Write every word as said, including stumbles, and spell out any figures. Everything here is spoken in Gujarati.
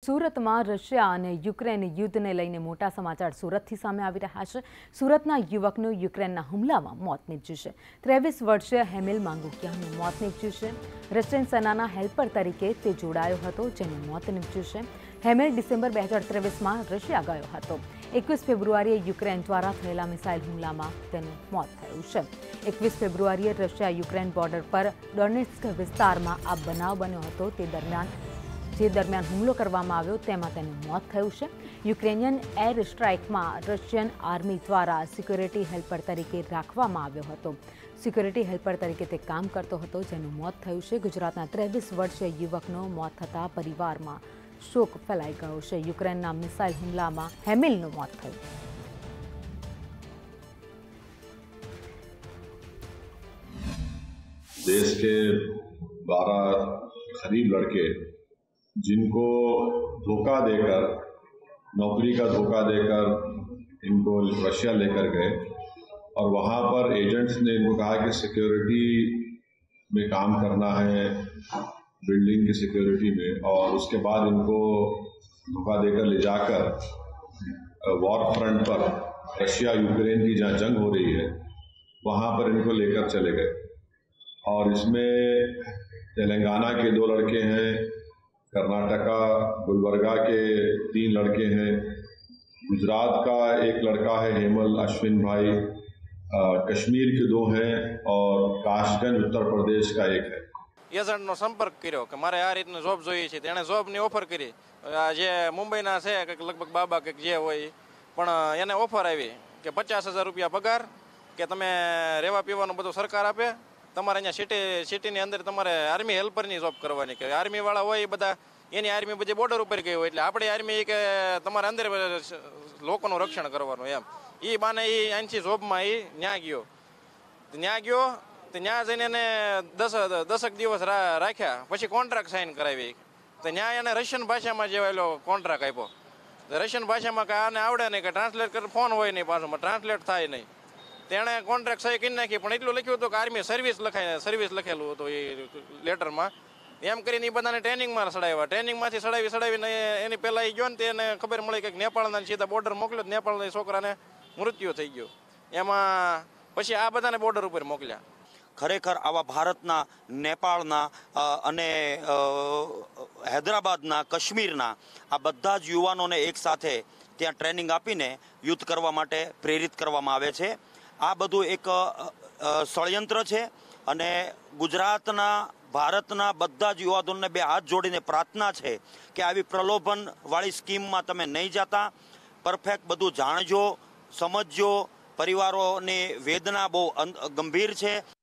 સુરતમાં રશિયા અને યુક્રેન યુદ્ધને લઈને મોટા સમાચાર સુરતથી સામે આવી રહ્યા છે। સુરતના યુવકનું યુક્રેનના હુમલામાં મોત નીપજ્યું છે। ત્રેવીસ વર્ષીય હેમિલ માંગુકિયાનું મોત નીપજ્યું છે। રશિયન સેનાના હેલ્પર તરીકે તે જોડાયો હતો, જેનું મોત નીપજ્યું છે। હેમિલ ડિસેમ્બર બે હજાર ત્રેવીસમાં રશિયા ગયો હતો। એકવીસ ફેબ્રુઆરીએ યુક્રેન દ્વારા થયેલા મિસાઇલ હુમલામાં તેનું મોત થયું છે। એકવીસ ફેબ્રુઆરીએ રશિયા યુક્રેન બોર્ડર પર ડોનેટ્સ્ક વિસ્તારમાં આ બનાવ બન્યો હતો। તે દરમિયાન જે દરમિયાન હુમલો કરવામાં આવ્યો તેમાં તેનું મોત થયું છે। યુક્રેનિયન એર સ્ટ્રાઇકમાં રશિયન આર્મી દ્વારા સિક્યુરિટી હેલ્પર તરીકે રાખવામાં આવ્યો હતો। સિક્યુરિટી હેલ્પર તરીકે તે કામ કરતો હતો, જેનું મોત થયું છે। ગુજરાતના ત્રેવીસ વર્ષીય યુવકનું મોત થતાં પરિવારમાં શોક ફેલાઈ ગયો છે। યુક્રેનના મિસાઇલ હુમલામાં હેમિલનું મોત થયું। देश के बारह करीब लड़के जिनको धोखा देकर, नौकरी का धोखा देकर इनको रशिया लेकर गए और वहाँ पर एजेंट्स ने इनको कहा कि सिक्योरिटी में काम करना है, बिल्डिंग की सिक्योरिटी में, और उसके बाद इनको धोखा देकर ले जाकर वॉर फ्रंट पर रशिया यूक्रेन की जहाँ जंग हो रही है वहाँ पर इनको लेकर चले गए। और इसमें तेलंगाना के दो लड़के हैं, कर्नाटका गुलबर्गा के तीन लड़के हैं, गुजरात का एक लड़का है हेमल अश्विन भाई, कश्मीर के दो हैं और काशगंज उत्तर प्रदेश का एक है। એજન્ટનો સંપર્ક કર્યો કે મારે આ રીતનો જોબ જોઈએ છે। તેણે જોબની ઓફર કરી, જે મુંબઈના છે કંઈક લગભગ બાબા કંઈક જે હોય, પણ એને ઓફર આવી કે પચાસ હજાર રૂપિયા પગાર, કે તમે રહેવા પીવાનું બધું સરકાર આપે, તમારે અહીંયા સિટી સિટીની અંદર તમારે આર્મી હેલ્પરની જોબ કરવાની, કે આર્મીવાળા હોય એ બધા એની આર્મી બધી બોર્ડર ઉપર ગઈ હોય, એટલે આપણી આર્મી કે તમારે અંદર લોકોનું રક્ષણ કરવાનું એમ, એ બાને એ અહીંથી જોબમાં એ ન્યા ગયો ન્યા ગયો તો ત્યાં જઈને એને દસ દસક દિવસ રાખ્યા, પછી કોન્ટ્રાક્ટ સાઇન કરાવી, તો ત્યાં એને રશિયન ભાષામાં જેવાયેલો કોન્ટ્રાક્ટ આપ્યો। રશિયન ભાષામાં કે આને આવડે નહીં, કે ટ્રાન્સલેટ કરે ફોન હોય નહીં, પાછું ટ્રાન્સલેટ થાય નહીં, તેણે કોન્ટ્રાક્ટ સહી કરી નાખી, પણ એટલું લખ્યું હતું કે આર્મી સર્વિસ લખાય સર્વિસ લખેલું હતું એ લેટરમાં। એમ કરીને એ બધાને ટ્રેનિંગમાં સડાવ્યા, ટ્રેનિંગમાંથી સડાવી સડાવીને એની પહેલાં એ ગયો ને તેને ખબર મળી કે નેપાળના સીધા બોર્ડર મોકલ્યો, નેપાળના છોકરાને મૃત્યુ થઈ ગયો। એમાં પછી આ બધાને બોર્ડર ઉપર મોકલ્યા। ખરેખર આવા ભારતના, નેપાળના અને હૈદરાબાદના, કાશ્મીરના આ બધા જ યુવાનોને એક સાથે ત્યાં ટ્રેનિંગ આપીને યુદ્ધ કરવા માટે પ્રેરિત કરવામાં આવે છે। આ બધું એક ષડયંત્ર છે અને ગુજરાતના, ભારતના બધા જ યુવાનોને બે હાથ જોડીને પ્રાર્થના છે કે આવી પ્રલોભનવાળી સ્કીમમાં તમે નહીં જતા, પરફેક્ટ બધું જાણજો, સમજજો। પરિવારોની વેદના બહુ ગંભીર છે।